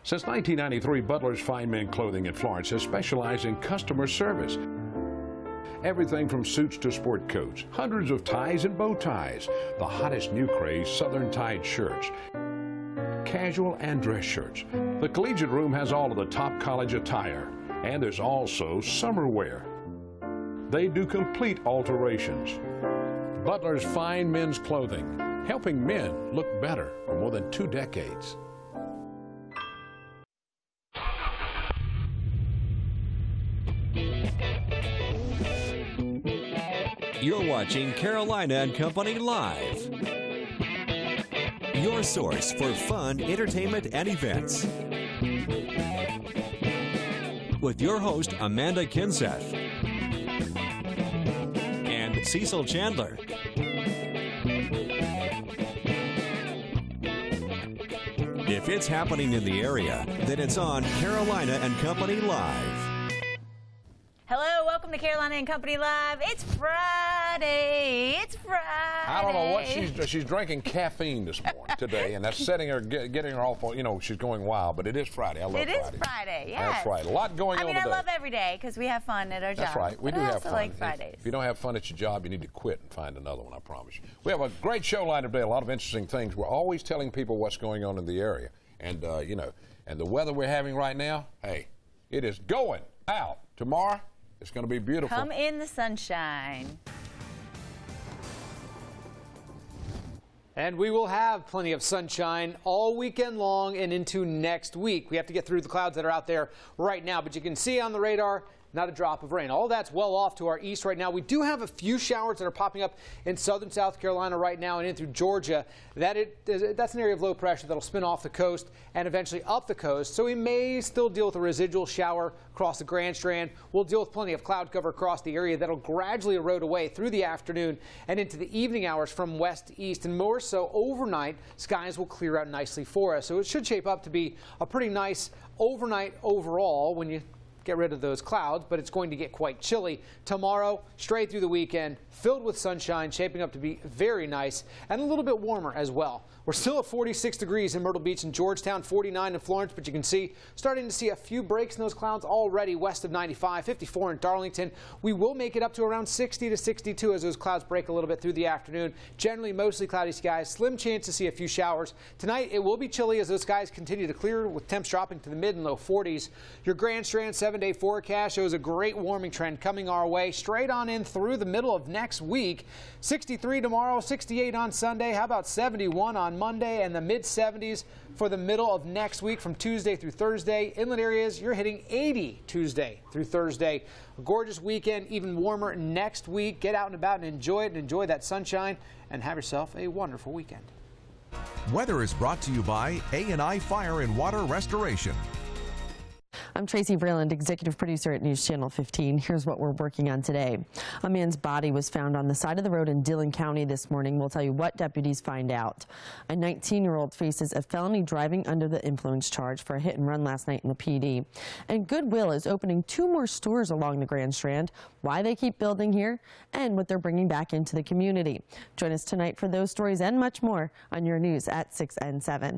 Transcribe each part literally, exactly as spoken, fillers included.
Since nineteen ninety-three, Butler's Fine Men Clothing in Florence has specialized in customer service. Everything from suits to sport coats, hundreds of ties and bow ties, the hottest new craze, Southern tied shirts, casual and dress shirts. The Collegiate Room has all of the top college attire, and there's also summer wear. They do complete alterations. Butler's Fine Men's Clothing, helping men look better for more than two decades. You're watching Carolina and Company Live, your source for fun, entertainment, and events. With your host, Amanda Kinseth and Cecil Chandler. If it's happening in the area, then it's on Carolina and Company Live. Hello, welcome to Carolina and Company Live. It's Friday. It's Friday. I don't know what she's she's drinking caffeine this morning today, and that's setting her, get, getting her off. You know, she's going wild. But it is Friday. I love it Friday. It is Friday. Yes. That's right. A lot going I on mean, today. I love every day because we have fun at our job. That's right. We but do I have also fun. like Fridays. If you don't have fun at your job, you need to quit and find another one. I promise you. We have a great show lined up today. A lot of interesting things. We're always telling people what's going on in the area, and uh, you know, and the weather we're having right now. Hey, it is going out tomorrow. It's going to be beautiful. Come in the sunshine. And we will have plenty of sunshine all weekend long and into next week. We have to get through the clouds that are out there right now, but you can see on the radar, not a drop of rain. All that's well off to our east right now. We do have a few showers that are popping up in southern South Carolina right now and in through Georgia. That it, that's an area of low pressure that'll spin off the coast and eventually up the coast. So we may still deal with a residual shower across the Grand Strand. We'll deal with plenty of cloud cover across the area that'll gradually erode away through the afternoon and into the evening hours from west to east. And more so overnight, skies will clear out nicely for us. So it should shape up to be a pretty nice overnight overall when you get rid of those clouds, but it's going to get quite chilly tomorrow, straight through the weekend, filled with sunshine, shaping up to be very nice and a little bit warmer as well. We're still at forty-six degrees in Myrtle Beach and Georgetown, forty-nine in Florence, but you can see starting to see a few breaks in those clouds already west of ninety-five, fifty-four in Darlington. We will make it up to around sixty to sixty-two as those clouds break a little bit through the afternoon. Generally mostly cloudy skies, slim chance to see a few showers. Tonight it will be chilly as those skies continue to clear with temps dropping to the mid and low forties. Your Grand Strand seven-day forecast shows a great warming trend coming our way straight on in through the middle of next week. sixty-three tomorrow, sixty-eight on Sunday. How about seventy-one on Monday and the mid seventies for the middle of next week from Tuesday through Thursday. Inland areas, you're hitting eighty Tuesday through Thursday. A gorgeous weekend, even warmer next week. Get out and about and enjoy it and enjoy that sunshine and have yourself a wonderful weekend. Weather is brought to you by A and I Fire and Water Restoration. I'm Tracy Vreeland, executive producer at News Channel fifteen. Here's what we're working on today. A man's body was found on the side of the road in Dillon County this morning. We'll tell you what deputies find out. A nineteen-year-old faces a felony driving under the influence charge for a hit and run last night in the P D. And Goodwill is opening two more stores along the Grand Strand, why they keep building here, and what they're bringing back into the community. Join us tonight for those stories and much more on your news at six and seven.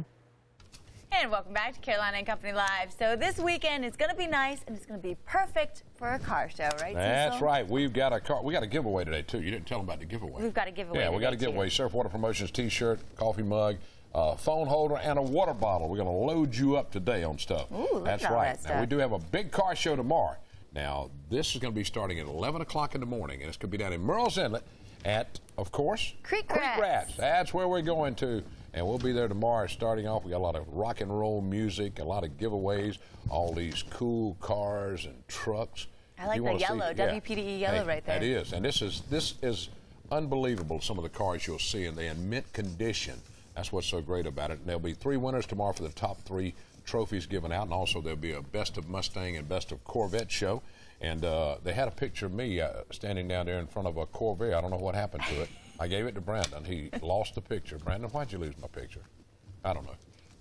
And welcome back to Carolina and Company Live. So this weekend is going to be nice and it's going to be perfect for a car show, right, That's Cecil? right. We've got a car. We got a giveaway today too. You didn't tell them about the giveaway. We've got a giveaway. Yeah, we got a giveaway. Surf Water Promotions T-shirt, coffee mug, uh, phone holder, and a water bottle. We're going to load you up today on stuff. Ooh, look That's at all right. that Now stuff. we do have a big car show tomorrow. Now this is going to be starting at eleven o'clock in the morning, and it's going to be down in Murrells Inlet at, of course, Creek Creek Rats. Rats. That's where we're going to. And we'll be there tomorrow starting off. We got a lot of rock and roll music, a lot of giveaways, all these cool cars and trucks. I like You the wanna see- yellow, yeah. W P D E yellow Hey, right there. That is, and this is this is unbelievable. Some of the cars you'll see, and they're in mint condition. That's what's so great about it. And there'll be three winners tomorrow for the top three trophies given out, and also there'll be a Best of Mustang and Best of Corvette show. And uh, they had a picture of me uh, standing down there in front of a Corvette. I don't know what happened to it. I gave it to Brandon. He lost the picture. Brandon, why'd you lose my picture? I don't know.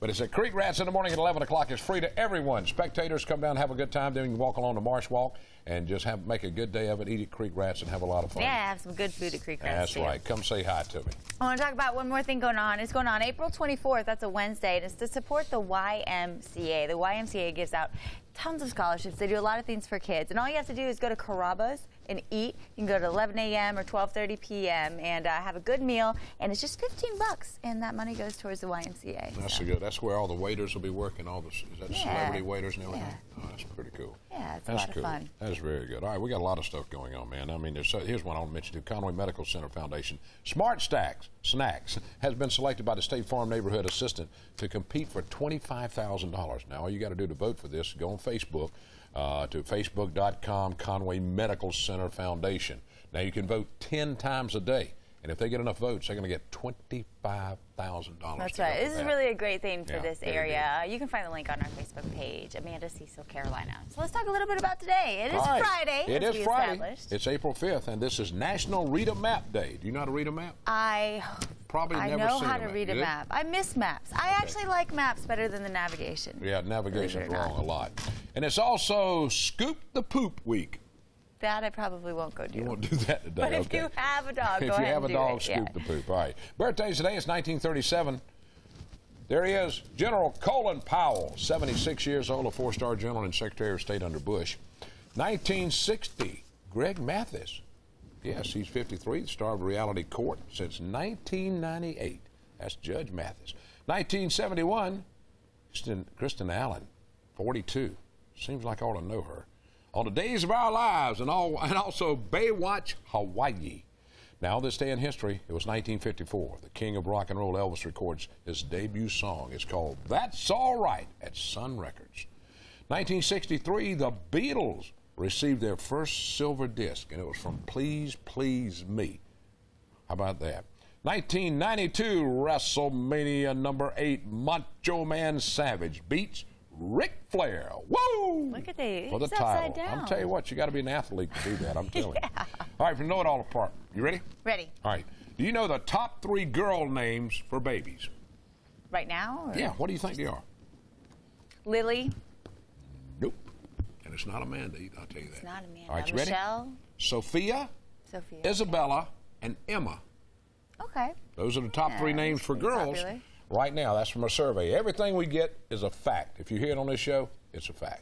But it's at Creek Rats in the morning at eleven o'clock. It's free to everyone. Spectators come down, have a good time. Then you can walk along the Marsh Walk and just have make a good day of it. Eat at Creek Rats and have a lot of fun. Yeah, have some good food at Creek Rats. That's too. right. Come say hi to me. I want to talk about one more thing going on. It's going on April twenty-fourth. That's a Wednesday. And it's to support the Y M C A. The Y M C A gives out tons of scholarships. They do a lot of things for kids. And all you have to do is go to Carrabba's and eat. You can go to eleven a m or twelve thirty p m and uh, have a good meal. And it's just fifteen bucks. And that money goes towards the Y M C A. That's so. a good. That's where all the waiters will be working. All the is that Yeah. celebrity waiters and everything. Yeah. Oh, that's pretty cool. Yeah, it's That's a lot cool. of fun. That's very good. All right, we got a lot of stuff going on, man. I mean, there's, here's one I want to mention too. Conway Medical Center Foundation. Smart Stacks Snacks has been selected by the State Farm Neighborhood Assistant to compete for twenty-five thousand dollars. Now, all you got to do to vote for this, go on Facebook uh, to facebook dot com Conway Medical Center Foundation. Now, you can vote ten times a day. And if they get enough votes, they're going to get twenty-five thousand dollars. That's right. This is that. really a great thing for Yeah, this very area. You can find the link on our Facebook page, Amanda Cecil, Carolina. So let's talk a little bit about today. It is All right. Friday. It as is we Friday. established. It's April fifth, and this is National Read a Map Day. Do you know how to read a map? I Probably I never know seen how a to map. read a You do? map. I miss maps. I Okay. actually like maps better than the navigation. Yeah, navigation's Believe it or wrong not. a lot. And it's also Scoop the Poop Week. That I probably won't go do. You won't do that today. But if okay. you have a dog, if go you ahead have and a do dog, it. scoop Yeah. the poop. All right. Birthdays today is nineteen thirty-seven. There he is, General Colin Powell, seventy-six years old, a four-star general and Secretary of State under Bush. nineteen sixty, Greg Mathis. Yes, he's fifty-three, the star of Reality Court since nineteen ninety-eight. That's Judge Mathis. nineteen seventy-one, Kristen, Kristen Allen, forty-two. Seems like I ought to know her. On the Days of Our Lives, and, all, and also Baywatch, Hawaii. Now, this day in history, it was nineteen fifty-four. The king of rock and roll, Elvis, records his debut song. It's called That's All Right at Sun Records. nineteen sixty-three, the Beatles received their first silver disc, and it was from Please Please Me. How about that? nineteen ninety-two, WrestleMania number eight, Macho Man Savage beats Ric Flair. Woo! Look at that. For the He's title. upside down. I'm telling you what, you got to be an athlete to do that. I'm telling Yeah. you. All right, from Know It All Apart. You ready? Ready. All right. Do you know the top three girl names for babies? Right now? Or? Yeah. What do you think they are? Lily. Nope. And it's not a mandate, I'll tell you that. It's not Amanda. All right, you ready? Michelle. Sophia, Sophia. Isabella, and Emma. Okay. Those are the top Yeah, three that's names for pretty girls. popular. Right now, that's from a survey. Everything we get is a fact. If you hear it on this show, it's a fact.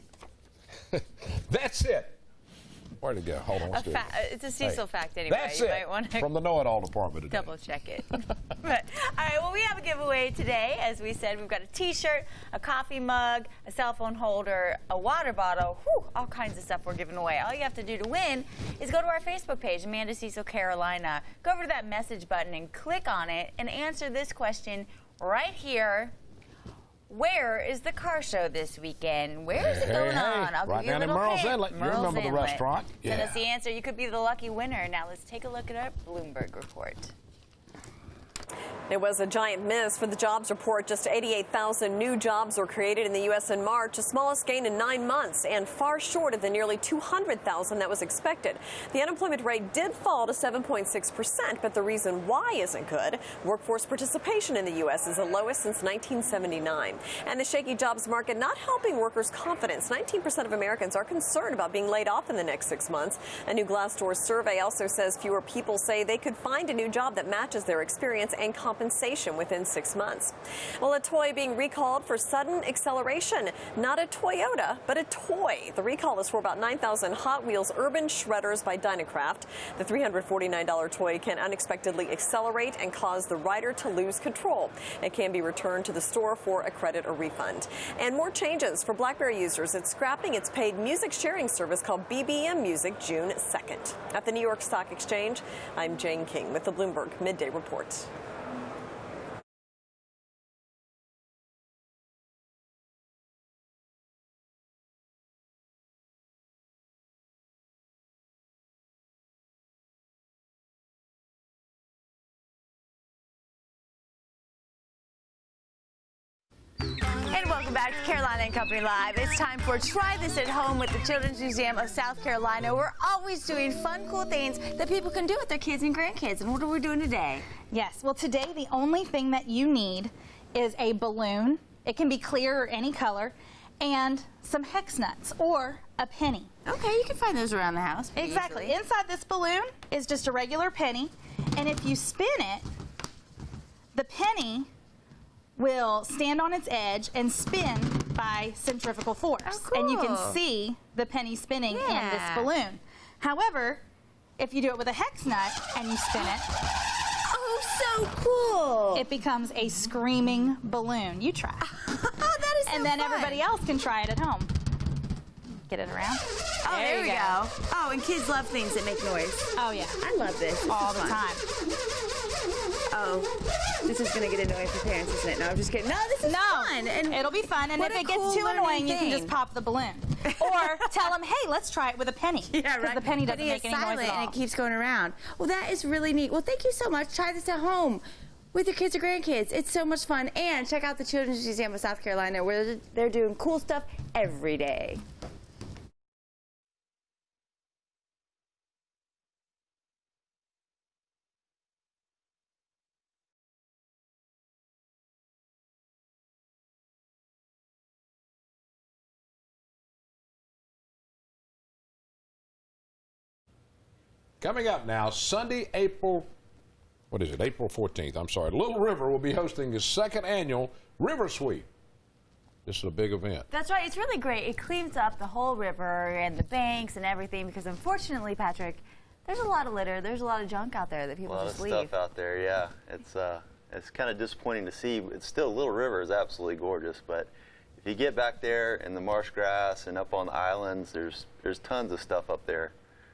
That's it. Where'd it go? Hold on, A let's do it. fa- it's a Cecil Hey, fact anyway. That's you it might want to from the Know It All department today. double check it. But, all right, well, we have a giveaway today. As we said, we've got a T-shirt, a coffee mug, a cell phone holder, a water bottle, whew, all kinds of stuff we're giving away. All you have to do to win is go to our Facebook page, Amanda Cecil Carolina. Go over to that message button and click on it and answer this question right here. Where is the car show this weekend? Where is it Hey, going hey, on? I'll right give you a down in little Merle's hint. Inlet. You Merle's remember the Inlet. restaurant? Send Yeah. us the answer. You could be the lucky winner. Now let's take a look at our Bloomberg report. It was a giant miss for the jobs report. Just eighty-eight thousand new jobs were created in the U S in March, the smallest gain in nine months, and far short of the nearly two hundred thousand that was expected. The unemployment rate did fall to seven point six percent, but the reason why isn't good. Workforce participation in the U S is the lowest since nineteen seventy-nine. And the shaky jobs market not helping workers' confidence. nineteen percent of Americans are concerned about being laid off in the next six months. A new Glassdoor survey also says fewer people say they could find a new job that matches their experience and compensation within six months. Well, a toy being recalled for sudden acceleration. Not a Toyota, but a toy. The recall is for about nine thousand Hot Wheels Urban Shredders by Dynacraft. The three hundred forty-nine dollar toy can unexpectedly accelerate and cause the rider to lose control. It can be returned to the store for a credit or refund. And more changes for BlackBerry users. It's scrapping its paid music sharing service called B B M Music June second. At the New York Stock Exchange, I'm Jane King with the Bloomberg Midday Report. And welcome back to Carolina and Company Live. It's time for Try This at Home with the Children's Museum of South Carolina. We're always doing fun, cool things that people can do with their kids and grandkids. And what are we doing today? Yes, well today the only thing that you need is a balloon It can be clear or any color. And some hex nuts or a penny. Okay, you can find those around the house. Exactly. Easily. Inside this balloon is just a regular penny, and if you spin it, the penny will stand on its edge and spin by centrifugal force. Oh, cool. And you can see the penny spinning Yeah. in this balloon. However, if you do it with a hex nut and you spin it, Oh, so cool. it becomes a screaming balloon. You try. Oh, that is so And then fun. everybody else can try it at home. Get it around. Oh, there, we go. Oh, and kids love things that make noise. Oh, yeah. I love this. This All is the fun. time. Oh, this is going to get annoying for parents, isn't it? No, I'm just kidding. No, this is No, fun. And it'll be fun. And what if a it gets cool too learning annoying, you can thing. just pop the balloon. Or tell them, hey, let's try it with a penny. Yeah, Because right. the penny doesn't Penny make is any noise silent at all. and it keeps going around. Well, that is really neat. Well, thank you so much. Try this at home with your kids or grandkids. It's so much fun. And check out the Children's Museum of South Carolina, where they're doing cool stuff every day. Coming up now, Sunday, April, what is it, April fourteenth, I'm sorry, Little River will be hosting the second annual River Sweep. This is a big event. That's right. It's really great. It cleans up the whole river and the banks and everything because, unfortunately, Patrick, there's a lot of litter. There's a lot of junk out there that A people lot just of leave. stuff out there, yeah. It's uh, it's kind of disappointing to see. It's still, Little River is absolutely gorgeous, but if you get back there in the marsh grass and up on the islands, there's there's tons of stuff up there.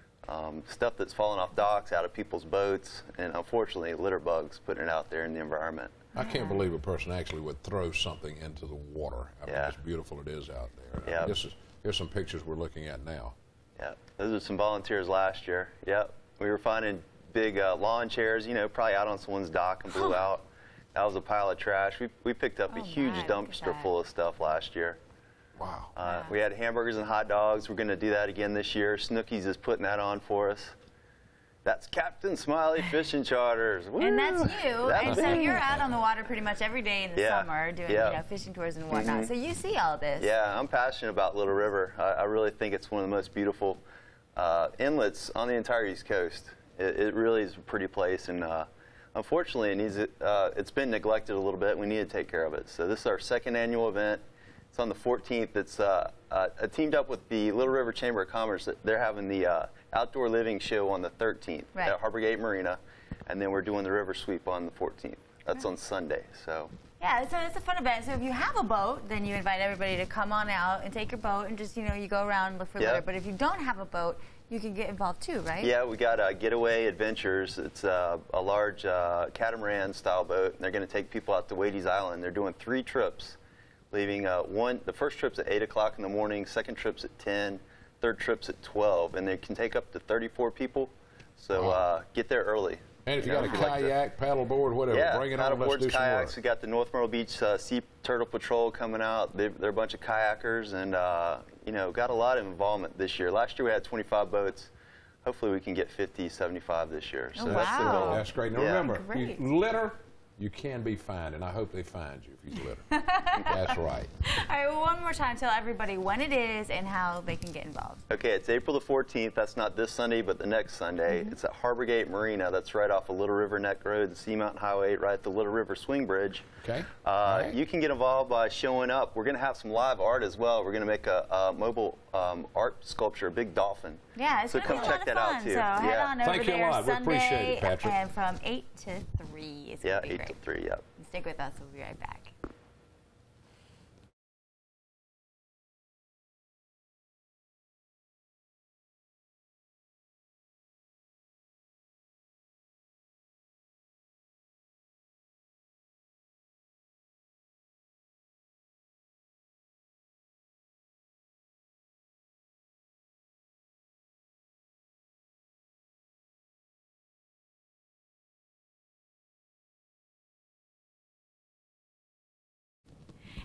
Um, stuff that's falling off docks, out of people's boats, and unfortunately, litter bugs putting it out there in the environment. I can't believe a person actually would throw something into the water. I mean, Yeah. as beautiful it is out there. Yeah. This is, here's some pictures we're looking at now. Yeah, those are some volunteers last year. Yep, we were finding big uh, lawn chairs, you know, probably out on someone's dock and blew out. That was a pile of trash. We, we picked up Oh a huge my, look at dumpster that. full of stuff last year. Wow. Uh, we had hamburgers and hot dogs. We're going to do that again this year. Snooki's is putting that on for us. That's Captain Smiley Fishing Charters. Woo! And that's you. That's and so me. you're out on the water pretty much every day in the Yeah. summer doing Yeah. you know, fishing tours and whatnot. Mhm. So you see all this. Yeah, I'm passionate about Little River. I, I really think it's one of the most beautiful uh, inlets on the entire East Coast. It, it really is a pretty place, and uh, unfortunately, it needs it, uh, it's been neglected a little bit. We need to take care of it. So this is our second annual event. It's on the fourteenth. It's uh, uh, teamed up with the Little River Chamber of Commerce. They're having the uh, outdoor living show on the thirteenth Right. at Harbor Gate Marina, and then we're doing the river sweep on the fourteenth. That's on Sunday. So. Yeah, so it's a fun event. So if you have a boat, then you invite everybody to come on out and take your boat and just, you know, you go around and look for Yeah. litter. But if you don't have a boat, you can get involved too, right? Yeah, we got uh, Getaway Adventures. It's uh, a large uh, catamaran-style boat, and they're going to take people out to Wadey's Island. They're doing three trips, leaving uh, one. The first trip's at eight o'clock in the morning. Second trip's at ten. Third trip's at twelve, and they can take up to thirty-four people. So Wow. uh, get there early. And if you know, got a if like to- kayak, paddleboard, whatever, yeah, bring it on, let's paddleboards, do some kayaks. work. We got the North Myrtle Beach uh, Sea Turtle Patrol coming out. They're, they're a bunch of kayakers, and uh, you know, got a lot of involvement this year. Last year we had twenty-five boats. Hopefully we can get fifty, seventy-five this year. So Oh, that's the wow. goal. That's great. Now Yeah. remember, you Great. litter, you can be fined, and I hope they find you if you litter. That's right. All right, well, one more time, tell everybody when it is and how they can get involved. Okay, it's April the fourteenth. That's not this Sunday, but the next Sunday. Mm-hmm. It's at Harbor Gate Marina. That's right off of Little River Neck Road and Sea Mountain Highway, right at the Little River Swing Bridge. Okay. Uh, All right. You can get involved by showing up. We're going to have some live art as well. We're going to make a, a mobile um, art sculpture, a big dolphin. Yeah, it's So going to come be a lot check of that fun. out, too. So head Yeah. on over Thank you a there lot. We Sunday appreciate it, Patrick. and from eight to three. It's Yeah, going to be eight to great. three, yep. Stick with us. We'll be right back.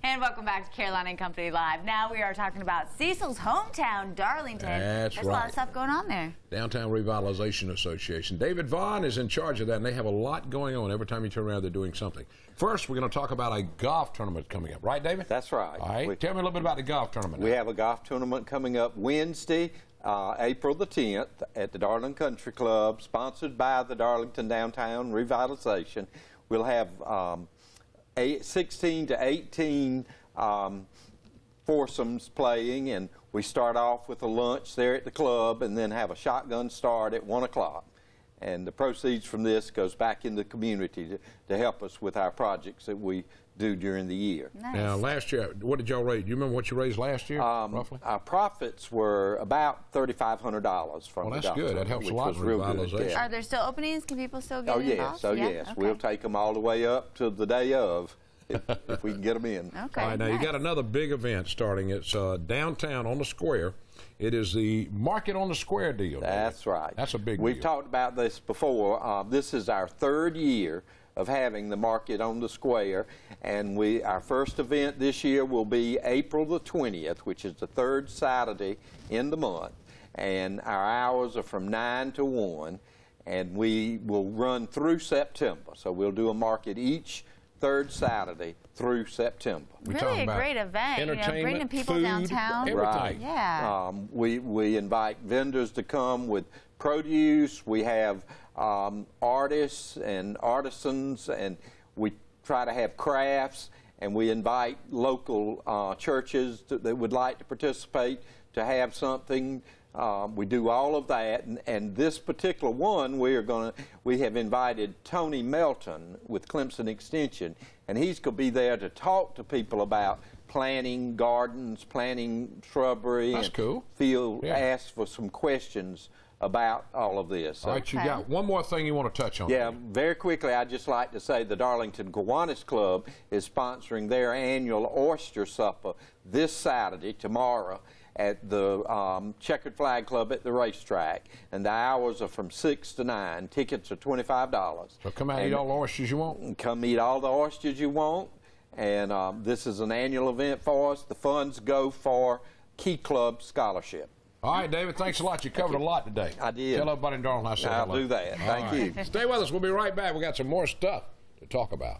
And welcome back to Carolina and Company Live. Now we are talking about Cecil's hometown, Darlington. That's There's right. a lot of stuff going on there. Downtown Revitalization Association. David Vaughn is in charge of that, and they have a lot going on. Every time you turn around, they're doing something. First, we're going to talk about a golf tournament coming up. Right, David? That's right. All right. We, Tell me a little bit about the golf tournament. We now. have a golf tournament coming up Wednesday, uh, April the tenth, at the Darling Country Club, sponsored by the Darlington Downtown Revitalization. We'll have um, eight, sixteen to eighteen um, foursomes playing, and we start off with a lunch there at the club and then have a shotgun start at one o'clock. And the proceeds from this goes back in the community to, to help us with our projects that we do during the year. Nice. Now, last year, what did y'all raise? Do you remember what you raised last year, Um, roughly? Our profits were about thirty-five hundred dollars from Well, the that's golf good. That tournament, helps a which lot was with real good. revitalization. Yeah. Are there still openings? Can people still get Oh, involved? yes. Oh, yeah? yes. Okay. We'll take them all the way up to the day of if, if we can get them in. Okay. All right, now nice. you got another big event starting. It's uh, downtown on the square. It is the Market on the Square deal. That's David. right. That's a big We've deal. talked about this before. Uh, this is our third year of having the Market on the Square, and we our first event this year will be April the twentieth, which is the third Saturday in the month, and our hours are from nine to one, and we will run through September. So we'll do a market each third Saturday through September. We're Really talking a about great event. You know, entertainment, bringing people food, downtown. everything. Right. Yeah. Um, we, we invite vendors to come with produce. We have um, artists and artisans, and we try to have crafts, and we invite local uh, churches to, that would like to participate to have something. Um, we do all of that, and, and this particular one, we are going to. We have invited Tony Melton with Clemson Extension, and he's going to be there to talk to people about planting gardens, planting shrubbery. That's and cool. Feel Yeah. ask for some questions about all of this. So, All right, you Okay. got one more thing you want to touch on. yeah, David. very quickly, I'd just like to say the Darlington Kiwanis Club is sponsoring their annual oyster supper this Saturday, tomorrow, at the um, Checkered Flag Club at the racetrack, and the hours are from six to nine. Tickets are twenty-five dollars. So come out and eat all the oysters you want. Come eat all the oysters you want, and um, this is an annual event for us. The funds go for Key Club Scholarship. All right, David, thanks a lot. You covered a lot today. I did. Tell everybody in Darlington I said I'll hello. do that. All Thank right. you. Stay with us. We'll be right back. We got some more stuff to talk about.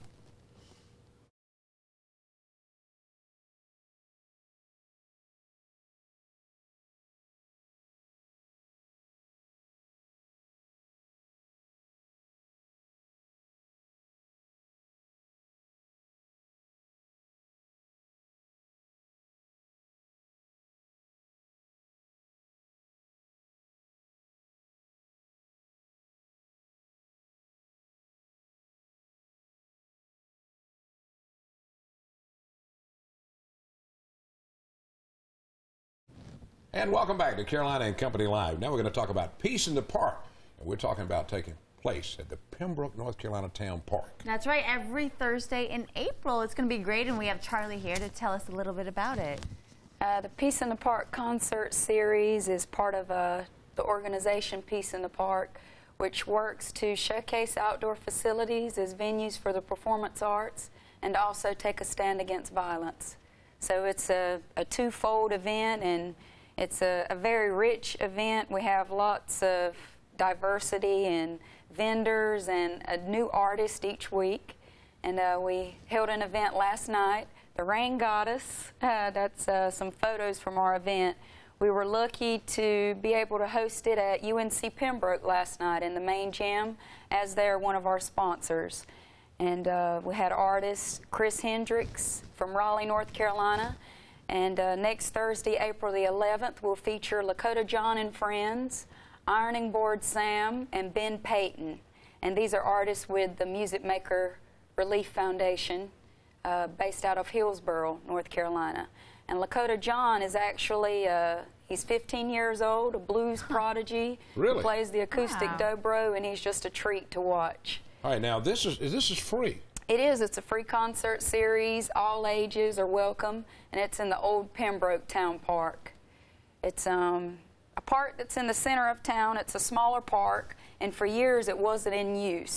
And welcome back to Carolina and Company Live. Now we're going to talk about Peace in the Park. And we're talking about taking place at the Pembroke, North Carolina Town Park. That's right. Every Thursday in April. It's going to be great, and we have Charlie here to tell us a little bit about it. Uh, the Peace in the Park concert series is part of uh, the organization Peace in the Park, which works to showcase outdoor facilities as venues for the performance arts and also take a stand against violence. So it's a, a twofold event, and it's a, a very rich event. We have lots of diversity and vendors and a new artist each week. And uh, we held an event last night, the Rain Goddess. Uh, that's uh, some photos from our event. We were lucky to be able to host it at U N C Pembroke last night in the main gym, as they're one of our sponsors. And uh, we had artist Chris Hendricks from Raleigh, North Carolina. And uh, next Thursday, April the eleventh, we'll feature Lakota John and Friends, Ironing Board Sam, and Ben Payton. And these are artists with the Music Maker Relief Foundation, uh, based out of Hillsboro, North Carolina. And Lakota John is actually, uh, he's fifteen years old, a blues prodigy. Really? He plays the acoustic Wow. dobro, and he's just a treat to watch. All right, now this is this is free. It is. It's a free concert series. All ages are welcome, and it's in the old Pembroke Town Park. It's um, a park that's in the center of town. It's a smaller park, and for years it wasn't in use.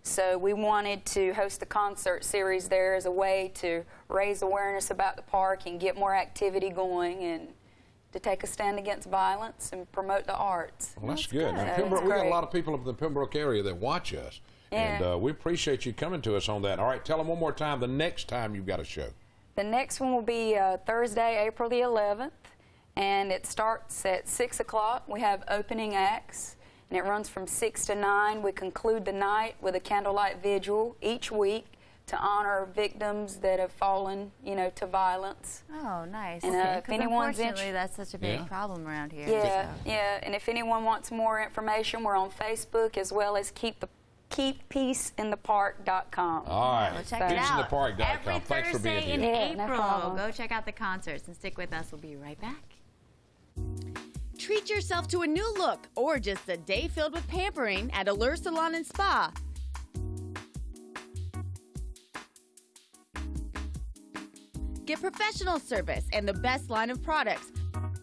So we wanted to host a concert series there as a way to raise awareness about the park and get more activity going and to take a stand against violence and promote the arts. Well, that's, that's good. good. Now, So Pembroke, it's we got a great. lot of people up in the Pembroke area that watch us. Yeah. And uh, we appreciate you coming to us on that. All right, tell them one more time the next time you've got a show. The next one will be uh, Thursday, April the eleventh, and it starts at six o'clock. We have opening acts, and it runs from six to nine. We conclude the night with a candlelight vigil each week to honor victims that have fallen, you know, to violence. Oh, nice. And, uh, Okay, if 'cause anyone's unfortunately, inter- that's such a big Yeah. problem around here. Yeah, so. yeah, and if anyone wants more information, we're on Facebook as well as keep the keep peace in the park dot com. All right. Well, check it peace in the out. park dot com. Every Thanks for being Thursday in here. Yeah, no April. problem. Go check out the concerts and stick with us. We'll be right back. Treat yourself to a new look or just a day filled with pampering at Allure Salon and Spa. Get professional service and the best line of products.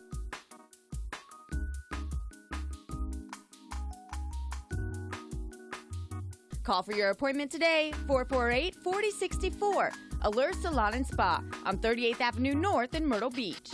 Call for your appointment today, four four eight, four zero six four. Allure Salon and Spa on thirty-eighth Avenue North in Myrtle Beach.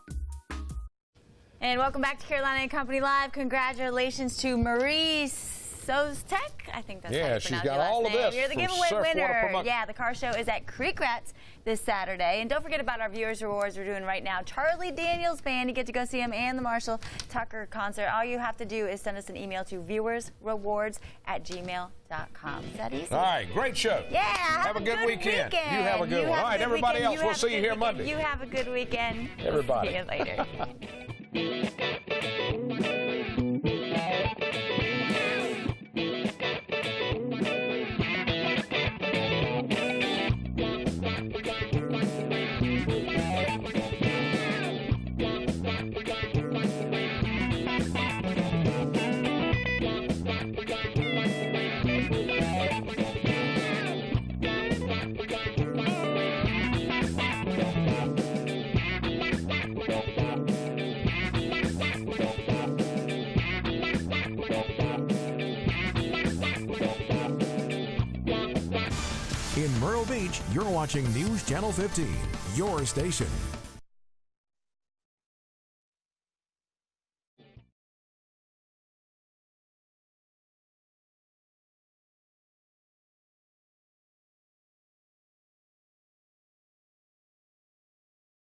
And welcome back to Carolina and Company Live. Congratulations to Marie Sostek. I think that's how Yeah, you she's pronounce got your last all of name. this You're the from giveaway Surf Water winner. Promotion. Yeah, the car show is at Creek Rats this Saturday. And don't forget about our viewers rewards we're doing right now. Charlie Daniels Band, you get to go see him, and the Marshall Tucker concert. All you have to do is send us an email to viewersrewards at gmail dot com. Is that easy? All right, great show. Yeah, have, Have a good weekend. You have a good You one. have All right, good everybody weekend. else, we'll have see a you good here weekend. Monday. You have a good weekend. Everybody. See you later. In Myrtle Beach, you're watching News Channel fifteen, your station.